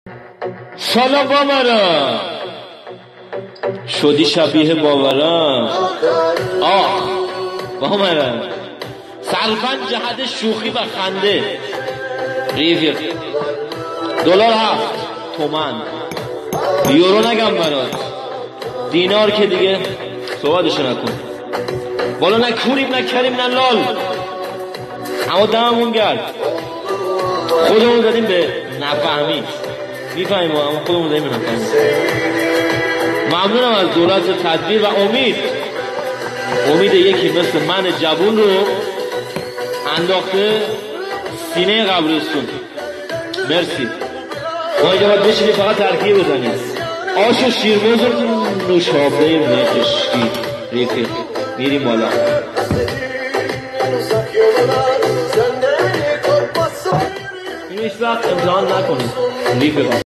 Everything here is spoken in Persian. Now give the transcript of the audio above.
سلام باورم شدی شبیه باورم. آه باورم سلفن جهت شوخی و خنده. ریفیق دلار 7 تومن، یورو نگم برات، دینار که دیگه صحبتشو نکن. بالا نه کوریم نه کریم نه لال، اما دممون گرد. خودمون دادیم به نفهمی، میفهمیم اما خودمون دادیم به نفهمی. ممنونم از دولت تدبیر و امید یکی مثل من جوون رو انداخته سینه قبرستون. مرسی. ما اینجا باید بشینی فقط ترکیه بزنیم. آش و شیرموز رو تو نوشابه مهشتی. ریفیق میریم بالا. اینو هیچ وقت امتحان نکنید ریفیقا.